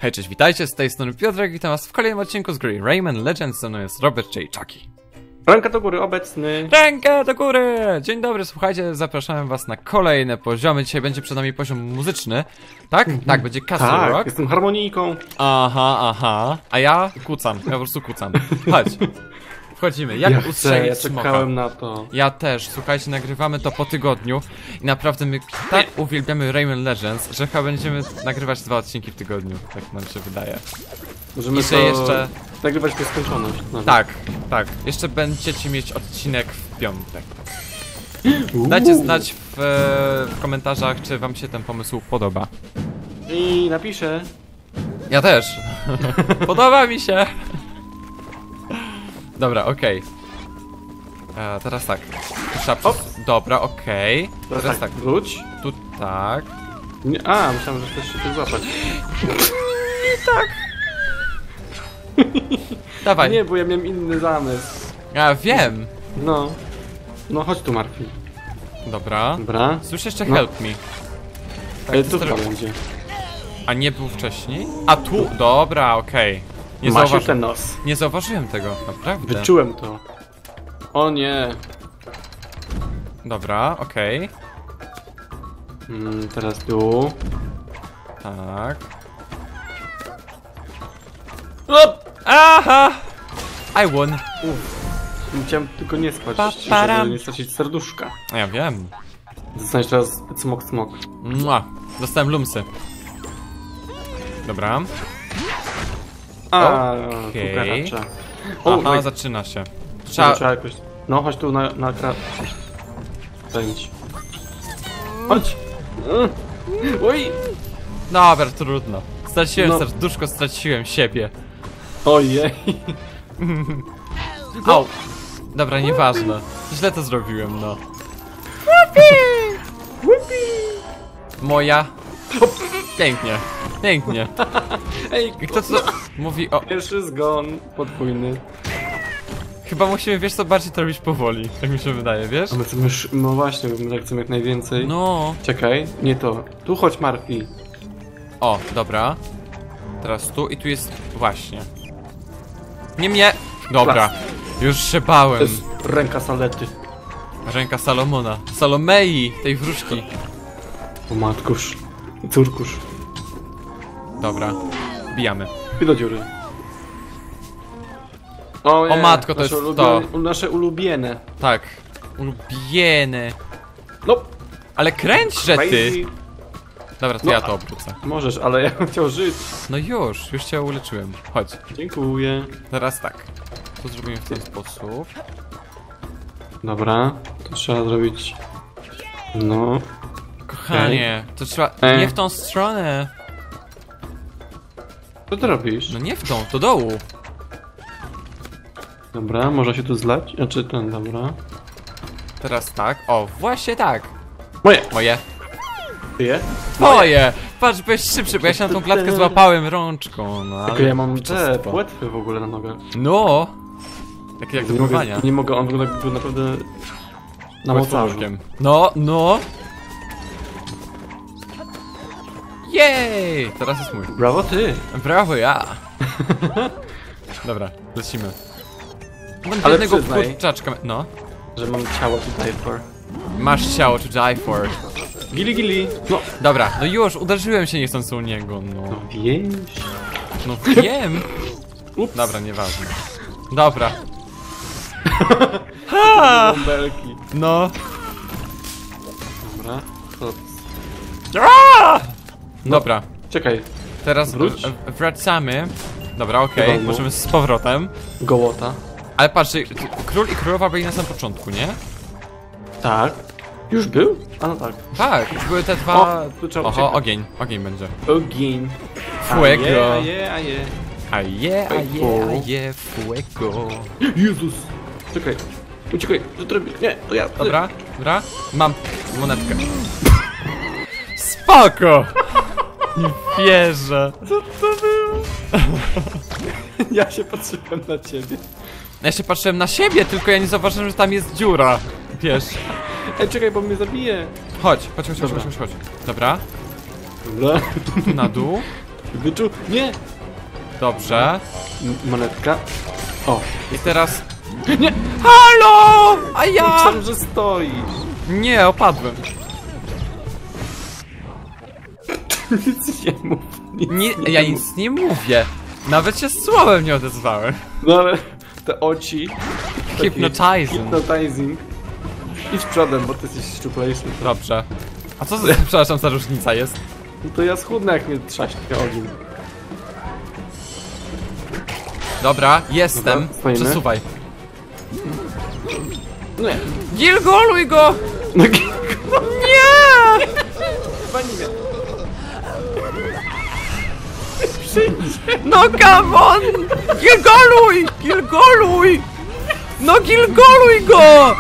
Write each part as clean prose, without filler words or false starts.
Hej, cześć, witajcie, z tej strony Piotrek, witam was w kolejnym odcinku z gry Rayman Legends, ze mną jest Robert J. Chucky. Ręka do góry, obecny. Rękę do góry! Dzień dobry, słuchajcie, zapraszamy was na kolejne poziomy. Dzisiaj będzie przed nami poziom muzyczny. Tak? Tak, będzie Castle Tak, Rock. jestem harmonijką. Aha. A ja kucam, ja po prostu kucam. Chodź. Wchodzimy, jak ustrzelić ja smoka. czekałem na to. Ja też, słuchajcie, nagrywamy to po tygodniu i naprawdę my tak uwielbiamy Rayman Legends, że chyba będziemy nagrywać 2 odcinki w tygodniu, tak nam się wydaje. Możemy I że to jeszcze... nagrywać w nieskończoność. Nawet. Tak. Jeszcze będziecie mieć odcinek w piątek. Dajcie znać w komentarzach, czy wam się ten pomysł podoba. I napiszę. Ja też. Podoba mi się. Dobra, okej. Teraz tak. Dobra, okej. Teraz tak. Wróć. Tu tak. Nie, myślałem, że chcesz się tak złapać. Tak. Dawaj. Nie, bo ja miałem inny zamysł. Ja wiem. No chodź tu, Marfi. Dobra. Dobra. Słyszę jeszcze No. help me. Tak, Tu to będzie. A nie był wcześniej? A tu, dobra, okej. Masz ten nos. Nie zauważyłem tego, naprawdę. Wyczułem to. O nie. Dobra, okej. Teraz tu. Tak. Aha! I won. Chciałem tylko nie spać, żeby nie stracić serduszka. Ja wiem. Dostaniesz teraz smok. Mua. Dostałem lumsy. Dobra. Okej. Aha, zaczyna się. Trzeba jakoś... No, chodź tu na Zajęć. Chodź! Oj! Dobra, trudno. Straciłem No. serduszko, straciłem siebie. Ojej! Au! Dobra, nieważne. Źle to zrobiłem, no. Moja. Pięknie. Ej, I kto co mówi o... pierwszy zgon podwójny. Chyba musimy, wiesz co, bardziej to robić powoli. Tak mi się wydaje, wiesz? A my chcemy no właśnie, my tak chcemy jak najwięcej. No. Czekaj, nie to. Tu chodź, Marfi. O, dobra. Teraz tu i tu jest... Właśnie. Nie mnie! Dobra. Już się To bałem. jest ręka Salety. Ręka Salomona. Salomei, tej wróżki. O matkusz. Córkusz. Dobra. Bijamy. I do dziury. O, nie, matko, to jest to. Nasze ulubione. Tak. Ulubiene. No. Ale kręć, że ty! Crazy. Dobra, to No, ja to obrócę. Możesz, ale ja bym chciał żyć. No już cię uleczyłem. Chodź. Dziękuję. Teraz tak. To zrobimy w ten sposób. Dobra, to trzeba zrobić. No. Kochanie, to trzeba... Nie w tą stronę. Co ty robisz? No nie w tą, do dołu. Dobra, może się tu zlać? Znaczy ten, dobra. Teraz tak. O, właśnie tak. Moje. Tyje? Moje! Patrz, byłeś szybszy, bo ja się na tą klatkę złapałem rączką. No, Tylko ale ja mam te czystko. płetwy w ogóle na nogach. No! Takie jak do pływania. Nie mogę, on wygląda jakby naprawdę na mocarzu. No! Jej! Teraz jest mój. Brawo ty! Brawo, ja! Dobra, lecimy. Mam Ale jednego przyznaj. kurczaczka. No. Że mam ciało tutaj for. Masz ciało to die for. Gili! No! Dobra, no już, uderzyłem się niechcący u niego, no. No wiesz. No wiem! Ups. Dobra, nieważne. Dobra. Bąbelki. No. Dobra. To... Dobra, Czekaj. teraz Wróć. wracamy. Dobra, okej, Wiadomo. możemy z powrotem. Gołota. Ale patrz, król i królowa byli na samym początku, nie? Tak. Już był? A no tak. Tak, były te dwa... O, tu trzeba Oho, uciekać. ogień będzie. Ogień. Fuego. Aje. Fuego. Jezus. Czekaj. Uciekaj. Co to robi? Nie, to ja. Dobra. Mam monetkę. Spoko! Nie wierzę. Co to było? Ja się patrzyłem na ciebie. Ja się patrzyłem na siebie, tylko ja nie zauważyłem, że tam jest dziura. Wiesz. Ej, czekaj, bo mnie zabije. Chodź. Dobra. Dobra. Tu na dół. Wyczuł? Nie! Dobrze. Monetka. O, I teraz... nie! Halo! A ja... Myślałem, że stoisz. Nie, opadłem. Nic nie mów. Ja nic nie mówię. Nawet się słowem nie odezwałem. No ale te oci... Hypnotizing. Hypnotizing. Idź przodem, bo ty jesteś szczuplejszy. Dobrze. A co za, przepraszam, za różnica jest? No to ja schudnę, jak mnie trzaśnie ogień. Dobra, jestem. Dobra, stoimy. Przesuwaj. Nie. Gilgoluj go! No, Nie! chyba nie. No come on! Gilgoluj! Gilgoluj! No gilgoluj go!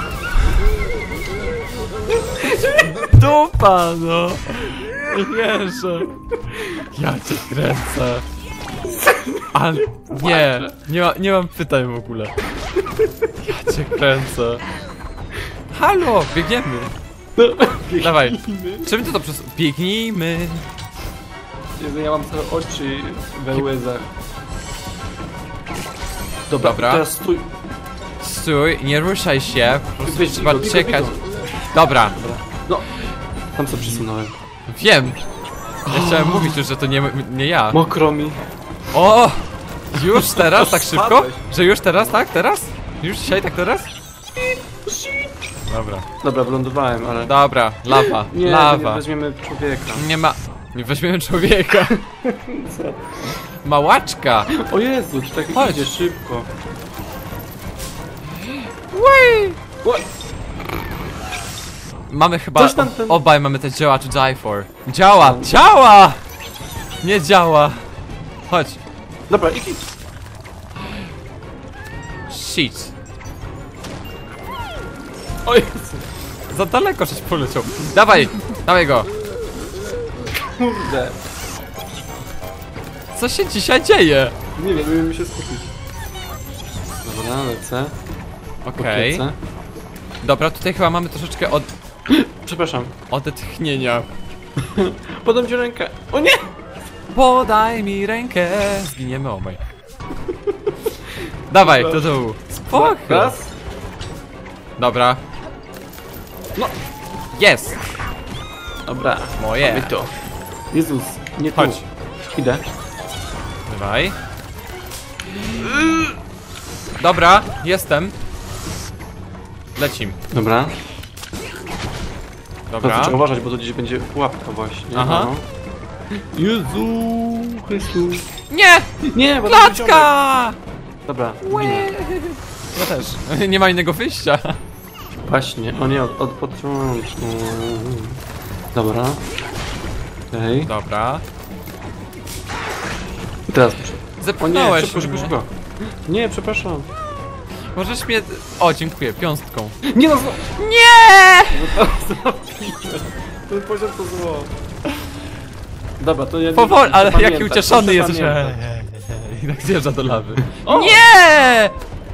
Dupa, no! Jeże. Ja cię kręcę. Ale nie mam pytań w ogóle. Ja cię kręcę. Halo, biegniemy. No, Dawaj. Czym ty to przez... Biegnijmy. Jezu, ja mam całe oczy we łezach. Dobra, Dobra. teraz stój. Stój, nie ruszaj się. Po prostu Weź trzeba Bigo, czekać. Bigo. Dobra, No, tam co przesunąłem. wiem. Ja chciałem mówić już, że to nie ja. Mokro mi. O! Już teraz, tak szybko? Spadłeś. Że już teraz, tak? Teraz? Już dzisiaj, tak teraz? Dobra. Dobra, wylądowałem, ale... Dobra, lawa, Nie, lawa. nie weźmiemy człowieka. Nie ma... Nie weźmiemy człowieka. Co? Małaczka. O Jezu, czy tak Chodź. idzie szybko. Ui. Ła- Mamy chyba... Coś tam ten- Obaj mamy te działa to die for. Działa! Działa! Nie działa. Chodź. Dobra, idź. Shit. O Jezu, Za daleko żeś poleciał. Dawaj! Dawaj go! kurde. Co się dzisiaj dzieje? Nie wiem, musimy się skupić. Dobra, lecę. Okej. Lecę. Dobra, tutaj chyba mamy troszeczkę Przepraszam. odetchnienia. Podam ci rękę. O nie! Podaj mi rękę. Zginiemy obaj. Dawaj, do dołu. Spoko. Raz. Dobra. No. Jest. Dobra. Moje. Mamy to. Jezus, nie tu. Chodź. Idę. Dawaj. Dobra, jestem. Lecim. Dobra. Dobra. Trzeba uważać, bo to gdzieś będzie pułapka właśnie. Aha. No. Jezu Chrystus. Nie! Nie, bo to będzie ciągle. Klatka! Dobra, ginę. Ja też. Nie ma innego wyjścia. Właśnie, o nie, od początku. Dobra. Okej. Dobra. I teraz muszę. O nie, Zepchnąłeś szybko, szybko, mnie. szybko. Nie, przepraszam. Możesz mnie... O, dziękuję, piąstką. Nie no, znowu. Nie! Ten poziom to zło. Dobra, to ja nie Powoli, ale muszę jaki pamiętać, ucieszony muszę jesteś. pamiętać. I tak zjeżdża do lawy. O! Nie!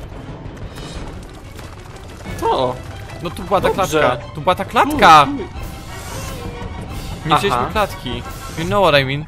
O! No tu była ta Dobrze. klatka. Tu była ta klatka. Tu. Nie chcieliśmy Aha. klatki. You know what I mean?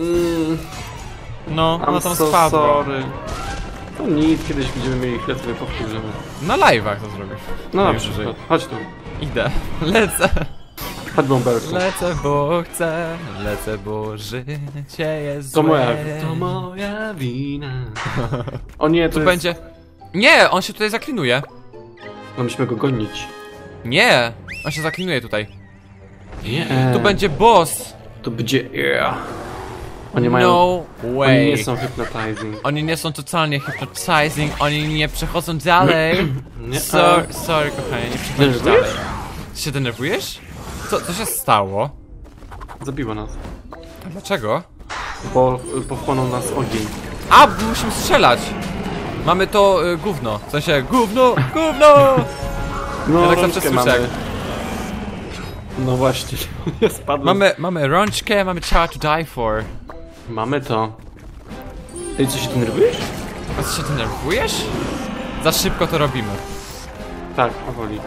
No, ona I'm tam so spadła. sorry. To nic, kiedyś będziemy mieli chwilę, sobie powtórzymy. Na live'ach to zrobisz. No Najwyżej. dobrze, chodź tu. Idę. Lecę. Chodź bąbelku. Lecę, bo chcę. Lecę, bo życie jest To złe. moja, to moja wina. O nie, to Tu jest... będzie... Nie, on się tutaj zaklinuje. No musimy go gonić. Nie, on się zaklinuje tutaj. Nie. Tu będzie boss. To będzie... Yeah. Oni mają... No Oni way. nie są hypnotizing. Oni nie są totalnie hypnotizing, oni nie przechodzą dalej. Nie, Sorry kochanie, nie przechodzisz Denerwujesz? dalej. Ty się denerwujesz? Co się stało? Zabiło nas. A dlaczego? Bo pochłonął nas ogień. A, musimy strzelać! Mamy to gówno, w sensie gówno! No, Ja tak rączkę zawsze słyszę, jak- No właśnie, nie spadłem. Mamy rączkę, mamy ciała to die for. Mamy to. Ej, co się denerwujesz? A ty się denerwujesz? Za szybko to robimy. Tak, powoli.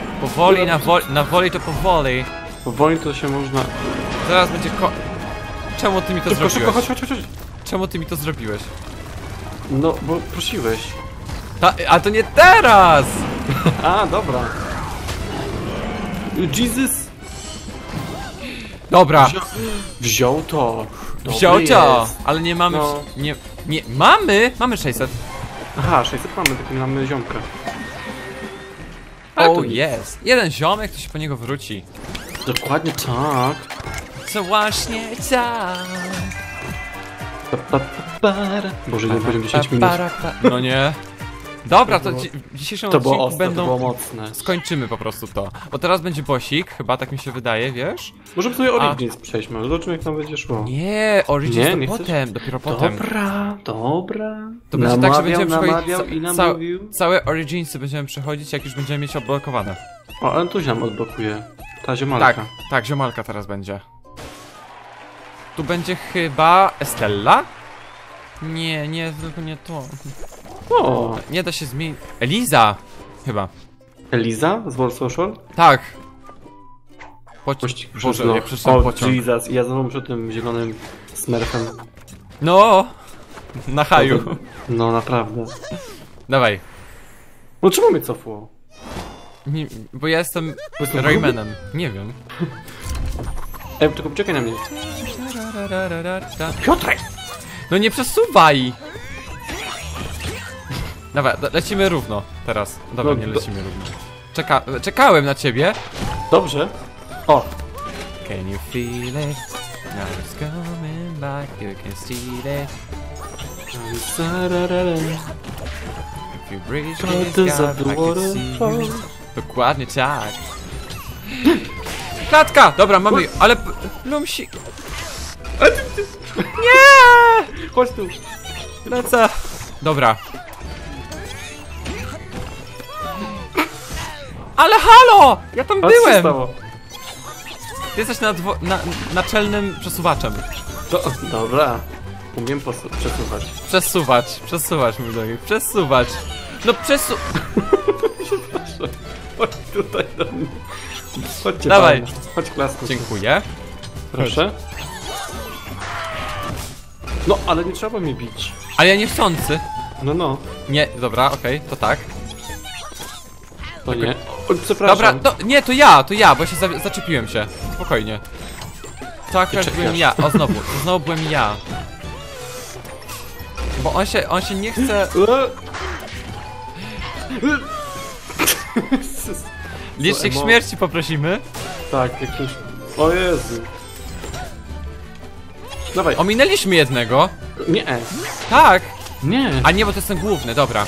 Powoli, na woli to powoli. Powoli to się można... Zaraz będzie Czemu ty mi to Szybko, zrobiłeś? szybko, chodź. Czemu ty mi to zrobiłeś? No, bo prosiłeś. A to nie teraz! A, dobra. Jesus! Dobra, Wziął to. Dobry wziął to, jest. ale nie mamy... No. Nie, mamy 600. Aha, 600 mamy, tylko nie mamy ziomka. O, to nic. jest. Jeden ziomek, to się po niego wróci. Dokładnie tak. Co właśnie tak. Boże, nie będziemy 10 minut. No nie. Dobra, to w dzisiejszym To było odcinku ostre, będą... to było mocne. Skończymy po prostu to. Bo teraz będzie bossik, chyba tak mi się wydaje, wiesz? Możemy sobie Origins przejdźmy, zobaczymy jak nam będzie szło. Nie, Origins Nie, to nie chcesz? potem, dopiero potem. Dobra. To będzie tak, że będziemy namawiał i przechodzić namówił. całe Originsy będziemy przechodzić, jak już będziemy mieć odblokowane. O, ale tu się nam odblokuje. Ta ziomalka. Tak, ziomalka teraz będzie. Tu będzie chyba Estella? Nie, tylko nie to. O, Nie da się zmienić. Eliza! Chyba. Eliza z World Social? Tak. Pościg Boże, no. jak przeczytałem O, pociąg. Jesus, ja znowu przy tym zielonym smurfem. No! Na haju. No, naprawdę. Dawaj. No czemu mnie cofło? Nie, bo ja jestem jestem Raymanem. Nie wiem. Ej, tylko poczekaj na mnie. Piotrek! No nie przesuwaj! Dobra, lecimy równo teraz. Dobra, No, nie lecimy równo. Czekałem na ciebie. Dobrze. O, Can you feel it? Now it's coming back, you can see it. If you breathe through What this does gap, the I can water see fall? you. Dokładnie tak. Klatka! Dobra, mamy ją, ale... Lumsi... Nie! chodź tu. Lecę. Dobra. Ale halo! Ja tam A co się byłem! stało? Ty jesteś naczelnym przesuwaczem. To, dobra. Umiem przesuwać. Przesuwać, mój drogi, przesuwać. No Chodź tutaj do mnie. Chodźcie, Dawaj. panie. Chodź klasny. Dziękuję. Proszę. No, ale nie trzeba mnie bić. Ale ja niechcący. No. Nie, dobra, okej, to tak. To nie. O, przepraszam. Dobra, to ja, bo się zaczepiłem się. Spokojnie. To akurat Ty byłem czepiasz. ja. O, znowu byłem ja. Bo on się nie chce... Licznik emo- śmierci poprosimy. Tak, jak coś... O Jezu. Dawaj. Ominęliśmy jednego. Nie. Tak. Nie. A nie, bo to jest ten główny, dobra.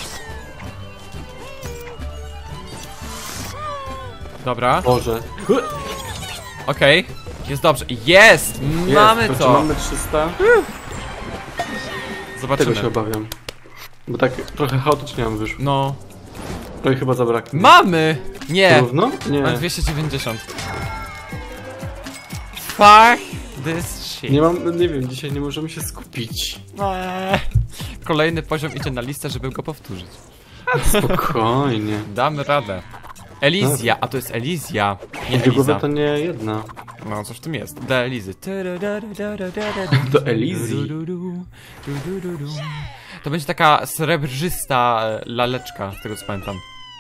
Dobra, Boże. okej. Jest dobrze. Jest! Mamy Jest, to! Mamy 300. Tego się Zobaczymy. obawiam. Bo tak trochę chaotycznie nam wyszło. No. To i chyba zabraknie. Mamy! Nie! Równo? Nie. Mam 290. Fuck this shit. Nie mam, nie wiem, dzisiaj nie możemy się skupić. Kolejny poziom idzie na listę, żeby go powtórzyć. Spokojnie. Damy radę. Elizja, a to jest Elizja, nie Dwie głowy Eliza. to nie jedna. No, coś w tym jest. Do Elizy. Do Elizy. To będzie taka srebrzysta laleczka, z tego co pamiętam.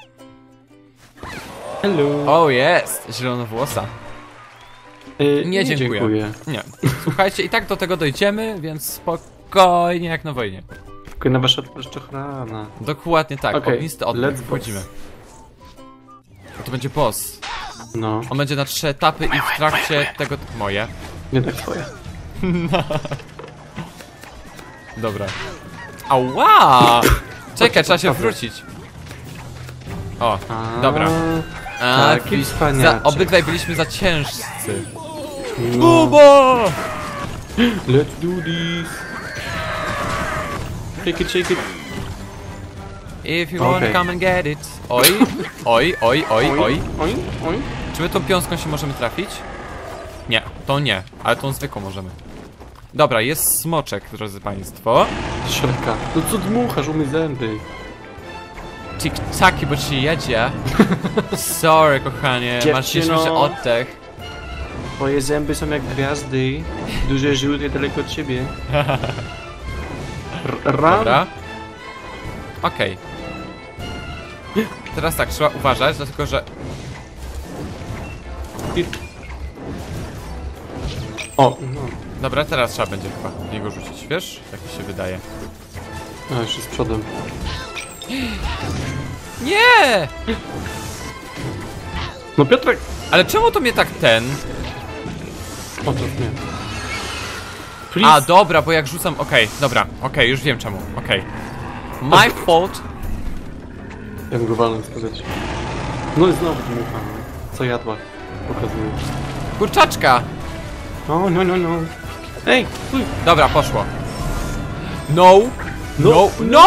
Hello. O, jest! Zielonowłosa. Nie, dziękuję. Nie. Słuchajcie, i tak do tego dojdziemy, więc spokojnie jak na wojnie. Tylko na wasza paszczochrana. Dokładnie tak, Okej, ognisty oddech, let's wchodzimy. To będzie boss. No, On będzie na 3 etapy i w trakcie tego... Moje. nie tak twoje. Dobra. Ała! Czekaj, trzeba się Dobra. wrócić. O, dobra. Taki wspaniaczek. Obydwaj byliśmy za ciężcy. No. Bubo! Let's do this. Shake it. If you wanna Okej. come and get it. Oj, oj. Oj. Czy my tą piąską się możemy trafić? Nie, tą nie, ale tą zwykłą możemy. Dobra, jest smoczek, drodzy państwo. Środka. No co dmuchasz, umyj zęby. Tik-taki, bo ci jedzie. Sorry, kochanie, masz Dziewczyno. dzisiejszy oddech. Twoje zęby są jak gwiazdy. Duże, żółte, daleko od ciebie. Dobra. Okej. Teraz tak, trzeba uważać, dlatego że... O, no. Dobra, teraz trzeba będzie chyba w niego rzucić, wiesz? Tak mi się wydaje. A, jeszcze z przodem. Nie! No Piotrek! Ale czemu to mnie tak ten... O, to nie. A, Please. dobra, bo jak rzucam... Okej, dobra, okej, już wiem czemu, okej. My fault. Ja bym go walnął сказać. No i znowu dmucha. Co jadła? Pokazuję. Kurczaczka! No, no, no, no. Ej, stój! Dobra, poszło. No! No! No!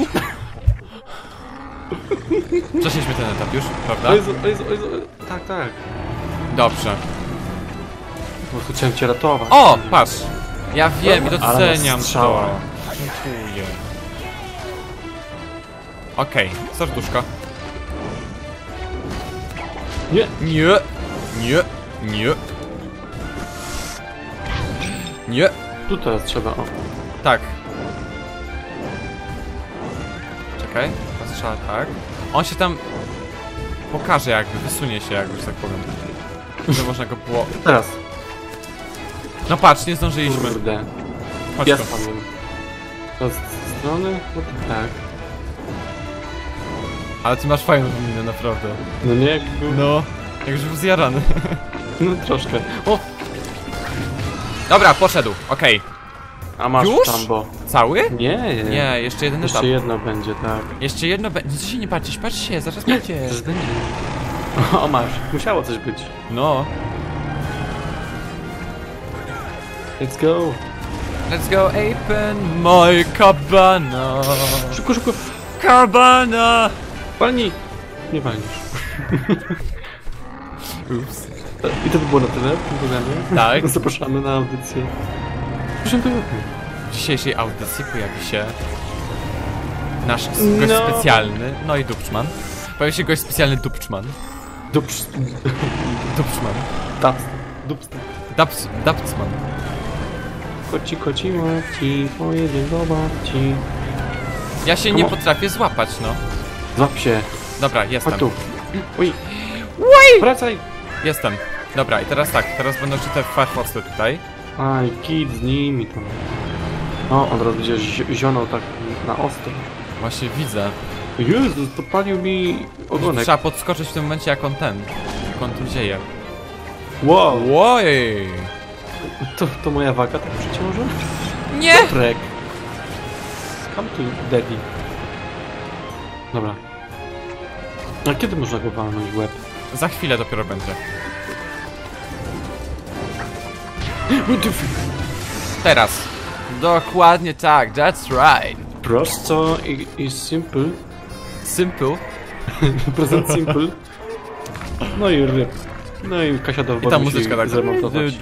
Przeszliśmy ten etap już, prawda? O Jezu, o Jezu, o Jezu. Tak, tak. Dobrze. Po prostu chciałem cię ratować. O, patrz! Ja wiem i Ale doceniam masz strzała. to. Dziękuję. Okej, serduszko. Nie! Nie! Nie! Nie! Nie! Tu teraz trzeba, o. Tak. Czekaj, teraz trzeba tak. On się tam pokaże jakby, wysunie się jakby, że tak powiem. Że można go było... Teraz. No patrz, nie zdążyliśmy. Kurde. Chodź Ja tu. spadłem. To z strony? No to tak. Ale ty masz fajną minę, naprawdę. No nie, jak był... No, jak już był zjarany. No troszkę. O! Dobra, poszedł, okej. A masz Już? Tambo. Cały? Nie, Nie, jeszcze jeden etap. Jeszcze jedno będzie, tak. Jeszcze jedno będzie. Nic się nie patrzysz, patrz się, zaraz będzie. Zaraz będzie. O, masz. Musiało coś być. No. Let's go. Let's go open my cabana. Szybko, szybko. Cabana! Walnij. Nie walnisz. Ups. I to by było na tyle w tym programie. Tak. Zapraszamy na audycję. Proszę to W dzisiejszej audycji pojawi się nasz gość No. specjalny, no i Dupczman. Pojawi się gość specjalny Dupczman. Dupczman. Dupczman. Koci, koci, maci, pojedzie do babci. Ja się nie potrafię złapać, no. Złap się. Dobra, jestem. Chodź tu. Uj. Wracaj. Jestem. Dobra, i teraz tak, teraz będą ci te farfosy tutaj. Aj, kid z nimi tam. O, on teraz będzie zionął tak na ostro. Właśnie widzę. Jezus, podpalił mi ogonek. Trzeba podskoczyć w tym momencie, jak on jak on tu dzieje. Wow. Oj! To moja waga tak przeciąża? Nie! Trek. Come to daddy. Dobra. A kiedy można go walnąć w łeb? Za chwilę dopiero będzie. Teraz. Dokładnie tak, that's right. Prosto i simple. Simple. Prezent simple. No i ryb. No i Kasia do I ta wyboru muzyczka tak. zremontować.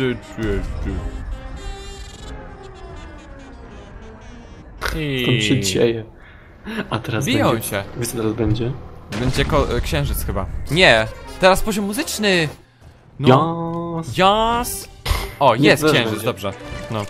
To się dzieje. A teraz Biją będzie... się. Wiesz co teraz będzie? Będzie księżyc chyba. Nie! Teraz poziom muzyczny! No. Jas. Jas! O, jest też księżyc, będzie. dobrze. No.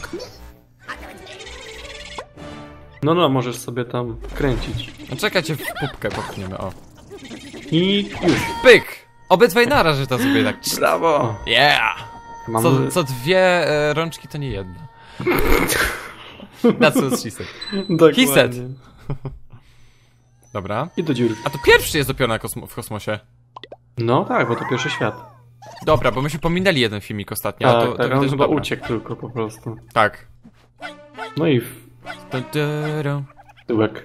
No, możesz sobie tam kręcić. No czekajcie, w pupkę popchniemy, o. I już. Pyk! Obydwaj naraz, że to sobie tak... Brawo! Yeah! Mamy... Co dwie rączki to nie jedna. That's what she said. Dokładnie. He said. Dobra. I do dziury. A to pierwszy jest dopiero w kosmosie. No tak, bo to pierwszy świat. Dobra, bo myśmy pominęli jeden filmik ostatnio. Tak, to tak, widać, on że chyba dobra. uciekł tylko po prostu. Tak. No i tyłek.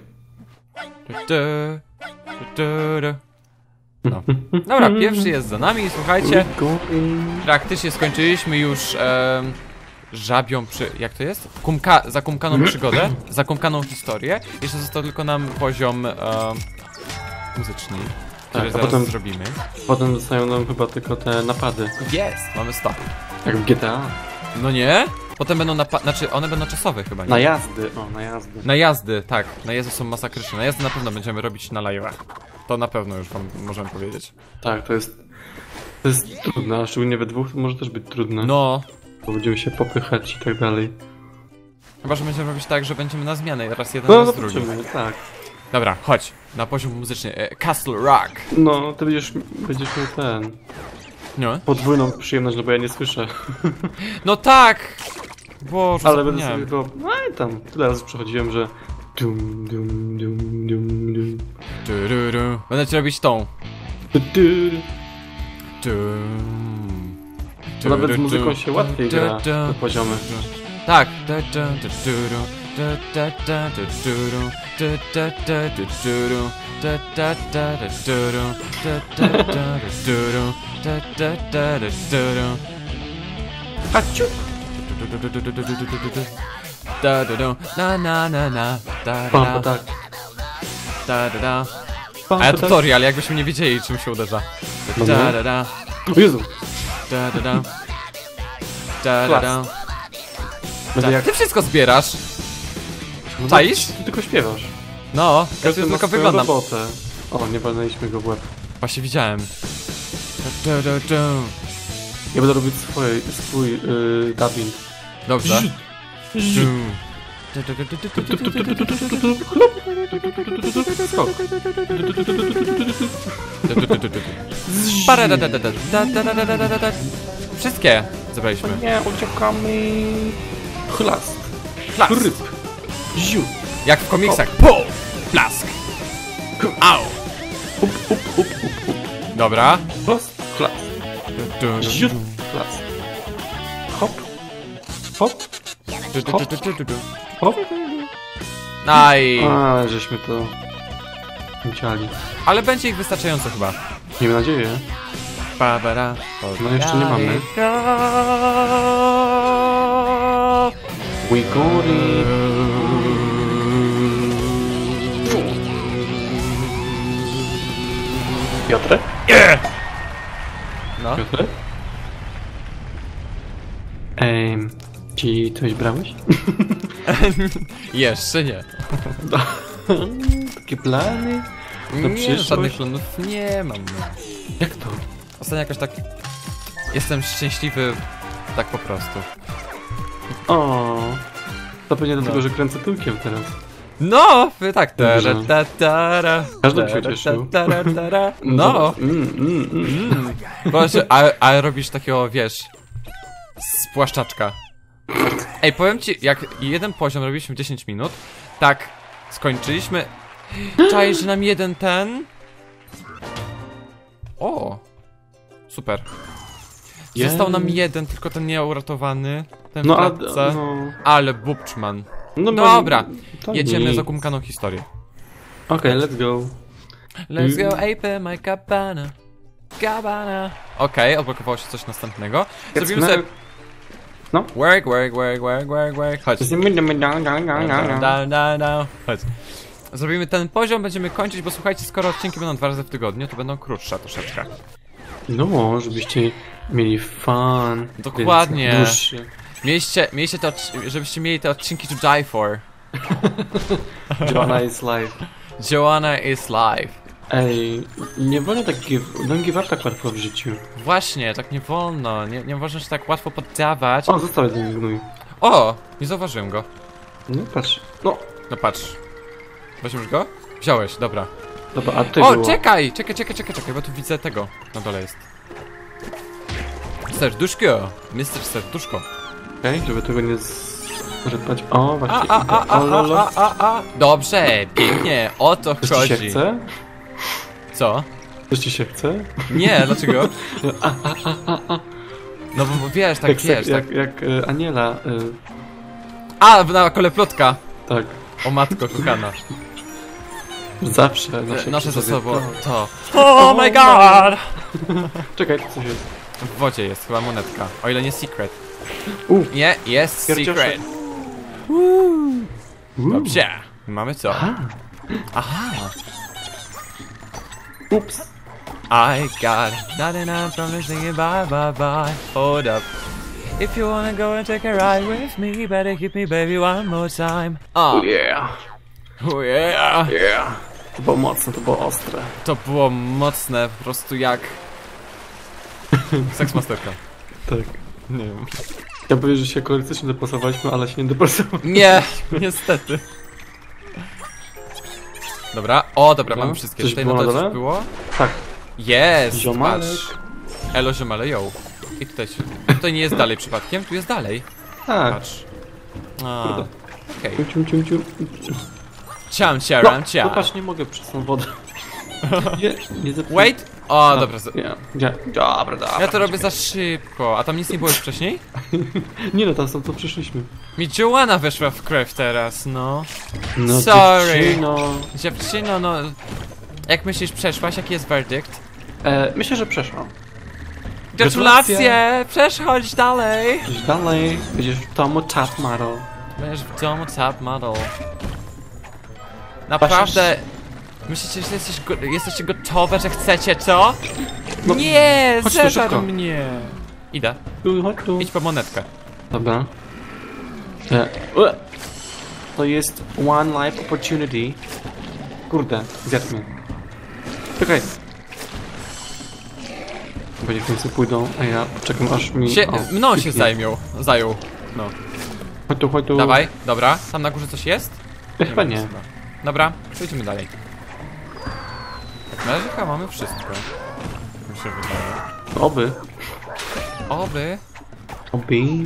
No. Dobra, pierwszy jest za nami, słuchajcie. Praktycznie skończyliśmy już żabią jak to jest? Zakumkaną przygodę, zakumkaną historię. Jeszcze został tylko nam poziom muzyczny, który Tak, a zaraz potem- zrobimy. Potem zostają nam chyba tylko te napady. Jest! Mamy 100. Jak w GTA. No nie? Potem będą znaczy one będą czasowe chyba, nie? Najazdy, o, najazdy. Najazdy, tak. Najazdy są masakryczne. Najazdy na pewno będziemy robić na live'ach. To na pewno już wam możemy powiedzieć. Tak, to jest To jest trudne, a szczególnie we dwóch to może też być trudne. No. Bo będziemy się popychać i tak dalej. Chyba, że będziemy robić tak, że będziemy na zmianę, raz jeden, No, raz drugi. zobaczymy, tak. Dobra, chodź. Na poziom muzyczny. Castle Rock. No, ty będziesz miał ten... No. podwójną przyjemność, no bo ja nie słyszę. No tak! Boże, Ale będę zapomniałem. sobie go... No i tam, tyle razy przechodziłem, że... Dum, dum, dum, dum, dum. Tururu. Będę ci robić tą. Dum. Tum. To nawet z muzyką się łatwiej gra te poziomy. Tak. Haciu! Pam, tak. A ja tutorial, jakbyśmy nie wiedzieli, czym się uderza. No nie. O Jezu! Będę jak... Ty wszystko zbierasz. No, czaisz? Ty tylko śpiewasz. No, ja Każdy ma tylko swoją wyglądam. robotę. O, nie walnęliśmy go w łeb. Właśnie widziałem. Ja będę robić swój dubbing. Dobrze. Skok. Wszystkie zebraliśmy. Nie, uciekamy. Chlast. Chlast. Ryb. Ziu. Jak w komiksach. Po! Plask. Au! Up, up, up, up, up. Dobra. Chlast. Chlast. Ziu. Chlast. Hop. Hop. Hop. Aj. A, żeśmy to... musieli. Ale będzie ich wystarczająco chyba. Miejmy nadzieję. No jeszcze nie mamy. We got it. Piotrek? No. Piotrek? Ci coś brałeś? Jeszcze nie. Takie plany? Nie, przyszłość? żadnych planów nie mam. Jak to? Ostatnio jakoś tak... Jestem szczęśliwy tak po prostu. O, to pewnie No. dlatego, że kręcę tyłkiem teraz. No, tak. Dobrze. Każdy Każdy się cieszył. No. Boże, a robisz takiego, wiesz, spłaszczaczka. Ej, powiem ci, jak jeden poziom robiliśmy w 10 minut, tak skończyliśmy. Czaisz, że nam jeden ten... O! Super. Został nam jeden, tylko ten nieuratowany. Ten No, w a... klatce. No, Ale bubczman. no Dobra, to jedziemy nic. za kumkaną historię. Okej, let's go. Let's go ape my cabana. Cabana. Okej, odblokowało się coś następnego. Zrobimy sobie... No. Work. Chodź. Chodź. Zrobimy ten poziom, będziemy kończyć, bo słuchajcie, skoro odcinki będą 2 razy w tygodniu, to będą krótsze troszeczkę. No, żebyście mieli fun. Dokładnie. Więc dłuższy. Mieliście te, żebyście mieli te odcinki to die for. Joanna is live. Joanna is live. Ej, nie wolno tak don't give up tak łatwo w życiu. Właśnie, tak nie wolno. Nie można się tak łatwo poddawać. O, został jeden gnój. O! Nie zauważyłem go. No patrz. No, No patrz. Weźmiesz go? Wziąłeś, dobra. dobra, a ty O, było. czekaj, bo tu widzę tego. Na dole jest. Serduszko. Mr. Serduszko. Okej, żeby tego nie zrypać. O, właśnie. O, lolo. Dobrze, pięknie, o to Coś ci się chodzi. chce? Co? Coś ci się chce? Nie, dlaczego? No bo wiesz, tak wiesz, tak. Jak Aniela. A, na kole plotka. Tak. O matko, kochana. Zawsze. Nasze ze sobą to. Oh Oh my god! Czekaj, to coś jest. W wodzie jest chyba monetka. O ile nie secret. Nie, jest Pierdziosze. secret. Dobrze. Mamy co? Aha. Ups. I got nothing else from listening bye bye bye. Hold up. If you wanna go and take a ride with me, better keep me baby one more time. Oh yeah. Oh yeah. Yeah. To było mocne, to było ostre. To było mocne, po prostu jak... Seksmasterka. Tak. Nie wiem. Ja powiem, że się kolorystycznie dopasowaliśmy, ale się nie dopasowaliśmy. Nie, niestety. Dobra, o dobra, Dobra. mamy wszystkie. Coś Tutaj było na na to dole? coś było? Tak. Jest, Ziomalek. patrz. Elo ziomale, yo. I tutaj nie jest dalej przypadkiem, tu jest dalej. Tak. Patrz. A, Kurde. okej. Ciu. Ciam, No, ciaram, ciam. patrz, nie mogę przez tą wodę. Nie zepnij. Wait. O, dobra. Dobra. Ja to robię za szybko. A tam nic nie było już wcześniej? Nie no, tam stąd to przyszliśmy. Mi Joanna weszła w krew teraz, no. No, Sorry. dziewczyno. Dziewczyno, no. Jak myślisz, przeszłaś? Jaki jest werdykt? Myślę, że przeszłam. Gratulacje! Przeszchodź dalej! Idź dalej, będziesz w domu top model. Będziesz w domu top model. Naprawdę. Myślicie, że jesteście gotowe, że chcecie to? No, Nie! chodź tu Zeżar szybko. mnie! Idę. Chodź tu. Idź po monetkę. Dobra. To jest one life opportunity. Kurde, zjadł mnie. Czekaj. Będzie w końcu pójdą, a ja czekam aż mi... Mną się kliknie. zajął. No. Chodź tu. Dawaj, dobra. Tam na górze coś jest? Chyba wiem, nie. chyba. Dobra, przejdźmy dalej. Tak, na razie chyba mamy wszystko. Mi się wydaje. Oby. Oby.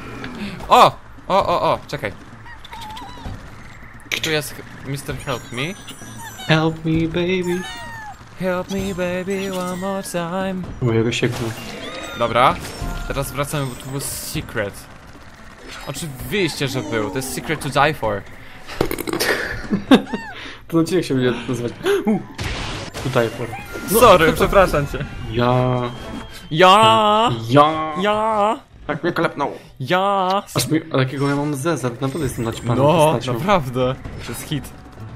O! Czekaj. Tu jest Mr. Help Me. Help me, baby. Help me baby one more time. Mojego sieknu. Dobra. Teraz wracamy, bo tu był secret. Oczywiście, że był. To jest secret to die for. To odcinek się będzie nazywać. Tutaj por. Sorry, przepraszam cię. Ja. Tak mnie klepnął. Ja. Aż mi, ale jakiego ja mam zezar, naprawdę jestem naćpany No, postacią. naprawdę. To jest hit.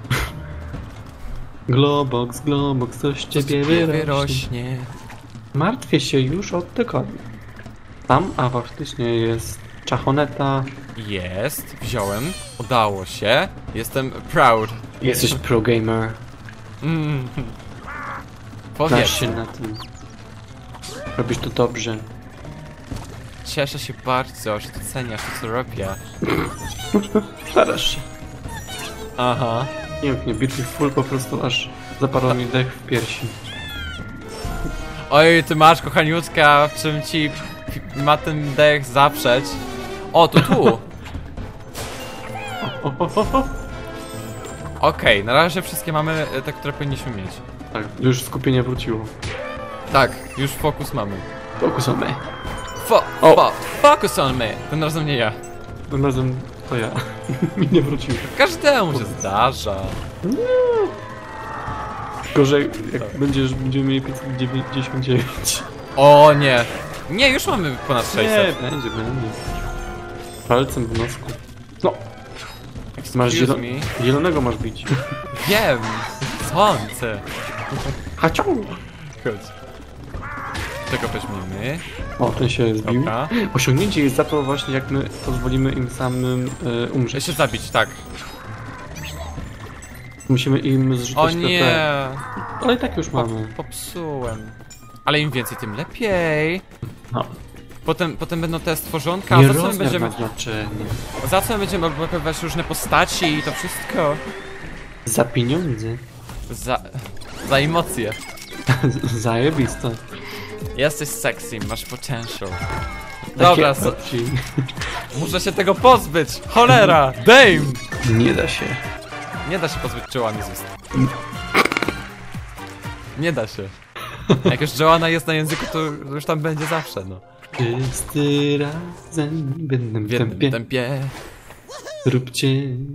Globox, coś ciebie wyrośnie. wyrośnie. Martwię się już od tygodnia. Tam, a faktycznie jest czachoneta. Jest, wziąłem, udało się. Jestem proud. Jesteś pro gamer. Mm. Znasz Powiedz, się na tym. Robisz to dobrze. cieszę się bardzo, że doceniasz to, co robię. Starasz się. Aha. Pięknie, beautiful, po prostu aż zaparł mi dech w piersi. Oj, ty masz, kochaniutka, w czym ci ma ten dech zaprzeć? O, to tu. Okej, na razie wszystkie mamy te, które powinniśmy mieć. Tak, już skupienie wróciło. Tak, już fokus mamy. Focus on me. Focus on me! Tym razem nie ja. Tym razem to ja. Mi nie wróciło. Każdemu się zdarza. Gorzej, jak będziemy mieli 599. O nie. Nie, już mamy ponad 600. Nie, będzie. Palcem w nosku. No, masz Excuse me. zielonego masz bić. Wiem. Słońce. Haciąg! Chodź. Tego weźmiemy. O, ten się zbił. Dobra. Osiągnięcie jest za to właśnie, jak my pozwolimy im samym Muszę umrzeć. się zabić, tak. Musimy im zrzucać O nie. PP. Ale i tak już mamy. Popsułem. Ale im więcej, tym lepiej. No. Potem będą te stworzonka, a Nie za co my rozmiar będziemy... ma znaczenie. Za co my będziemy odblokowywać różne postaci i to wszystko? Za pieniądze. Za emocje. Zajebiste. Jesteś sexy, masz potential. Dobra, Takie bardziej. muszę się tego pozbyć! Cholera! Dame! Nie da się. Nie da się pozbyć Joanny z ust. Nie da się. Jak już Joanna jest na języku, to już tam będzie zawsze, no. Wszyscy razem w jednym W jednym tempie. tempie. Róbcie.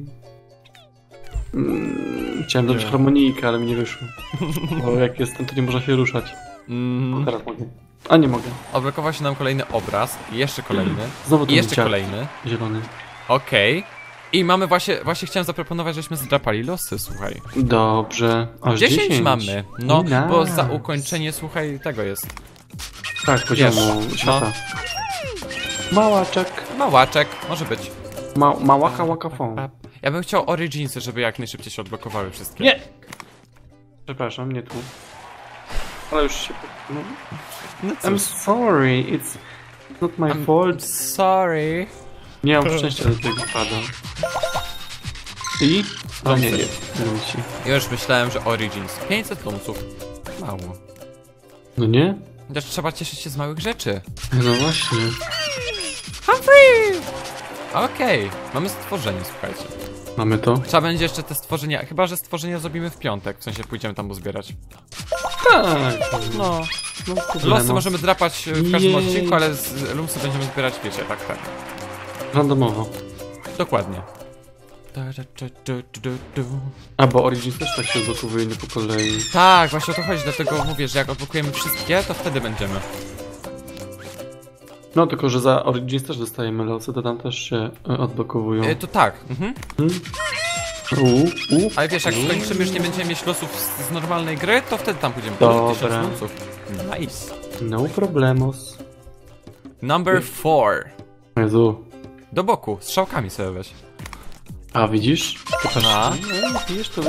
Chciałem dać Nie. harmonijkę, ale mi nie wyszło. Bo jak jestem, to nie można się ruszać. Teraz mogę. A nie mogę. Odblokował się nam kolejny obraz, i jeszcze kolejny, Znowu i ten jeszcze dziad kolejny. zielony. Okej. I mamy właśnie chciałem zaproponować, żeśmy zdrapali losy, słuchaj. Dobrze. Aż 10 mamy. No, Nice. bo za ukończenie, słuchaj, tego jest. Tak, poziomu Wiesz, świata. Małaczek. Małaczek, może być. Małaka łakafon. Ja bym chciał Originsy, żeby jak najszybciej się odblokowały wszystkie. Nie! Przepraszam, nie tu. Ale już się... No. No I'm sorry, it's not my fault. Sorry. Nie mam szczęścia do tego pada. I? O nie, nie. Już myślałem, że Origins. 500 lumsów. Mało. No nie? Chociaż trzeba cieszyć się z małych rzeczy. No właśnie. Humphrey! Okej, mamy stworzenie, słuchajcie. Mamy to? Trzeba będzie jeszcze te stworzenia, chyba że stworzenia zrobimy w piątek, w sensie pójdziemy tam uzbierać. Tak. No. No, Losy możemy drapać w każdym Jej. odcinku, ale z lumsy będziemy zbierać, wiecie, tak. Randomowo. Dokładnie. A, bo Origins też tak się odblokowuje nie po kolei. Tak, właśnie o to chodzi, dlatego mówię, że jak odblokujemy wszystkie, to wtedy będziemy. No, tylko że za Origins też dostajemy losy, to tam też się odblokowują. To tak. Ale wiesz, jak skończymy, już nie będziemy mieć losów z normalnej gry, to wtedy tam pójdziemy. Dobra. 1000 losów. Nice. No problemos. Number 4. Jezu. Do boku, z strzałkami sobie weź. A, widzisz? No. Widzisz, to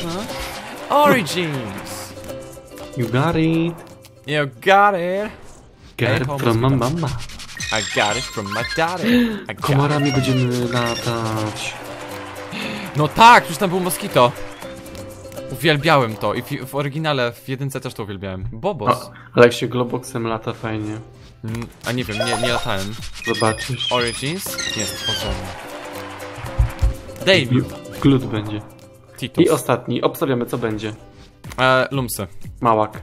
Origins. You got it. You got it. Got it from my mama. I got it from my daddy. I got Komarami będziemy latać. No tak, już tam był Moskito. Uwielbiałem to i w oryginale, w jedynce też to uwielbiałem. Bobos. Ale jak się Globoxem lata fajnie. A nie wiem, nie latałem. Zobaczysz. Origins? Nie, stworzenie. Debut. Glut będzie. Titus. I ostatni. Obstawiamy co będzie. Lumsy. Małak.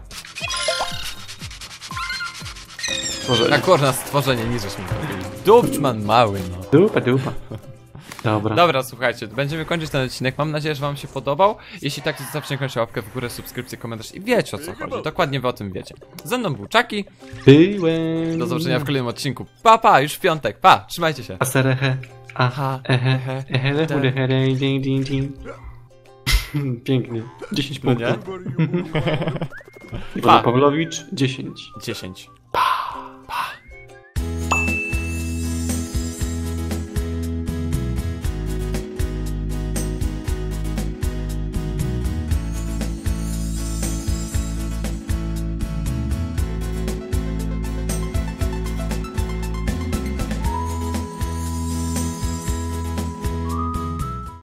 Na korna stworzenie, nie żeśmy zrobili. Dupczman mały, no. Dupa, dupa. Dobra. Dobra, słuchajcie, będziemy kończyć ten odcinek. Mam nadzieję, że wam się podobał. Jeśli tak, to zostawcie koniecznie łapkę w górę, subskrypcję, komentarz i wiecie o co chodzi. Dokładnie wy o tym wiecie. Ze mną był Chucky. Byłem. Do zobaczenia w kolejnym odcinku. Pa, pa, już w piątek. Pa, trzymajcie się. Aserehe. Aha. Ehe. Ehe. Ehe. Ding, ding, ding. Pięknie. 10 punktów. Pa. Pawlowicz 10. 10.